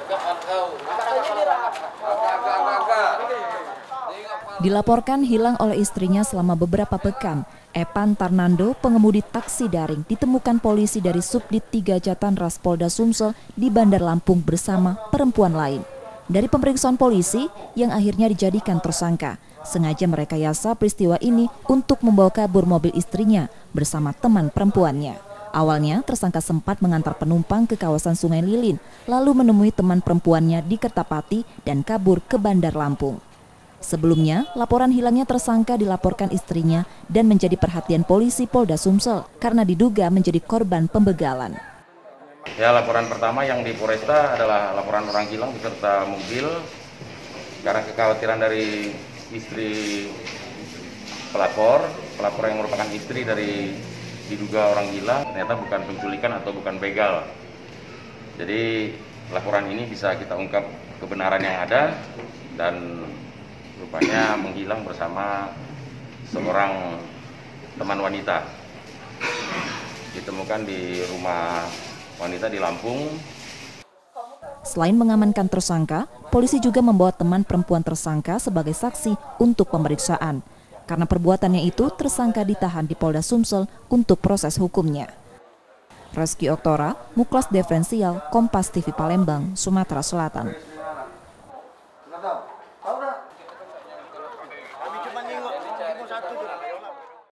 Dilaporkan hilang oleh istrinya selama beberapa pekan, Epan Tarnando, pengemudi taksi daring, ditemukan polisi dari Subdit 3 Jatanras Polda Sumsel di Bandar Lampung bersama perempuan lain. Dari pemeriksaan polisi yang akhirnya dijadikan tersangka, sengaja merekayasa peristiwa ini untuk membawa kabur mobil istrinya bersama teman perempuannya. Awalnya, tersangka sempat mengantar penumpang ke kawasan Sungai Lilin, lalu menemui teman perempuannya di Kertapati dan kabur ke Bandar Lampung. Sebelumnya, laporan hilangnya tersangka dilaporkan istrinya dan menjadi perhatian polisi Polda Sumsel karena diduga menjadi korban pembegalan. Ya, laporan pertama yang di Polresta adalah laporan orang hilang beserta mobil karena kekhawatiran dari istri pelapor yang merupakan istri dari diduga orang hilang, ternyata bukan penculikan atau bukan begal. Jadi laporan ini bisa kita ungkap kebenaran yang ada dan rupanya menghilang bersama seorang teman wanita. Ditemukan di rumah wanita di Lampung. Selain mengamankan tersangka, polisi juga membawa teman perempuan tersangka sebagai saksi untuk pemeriksaan. Karena perbuatannya itu, tersangka ditahan di Polda Sumsel untuk proses hukumnya. Reski Oktora, Muklas Diferensial, Kompas TV Palembang, Sumatera Selatan.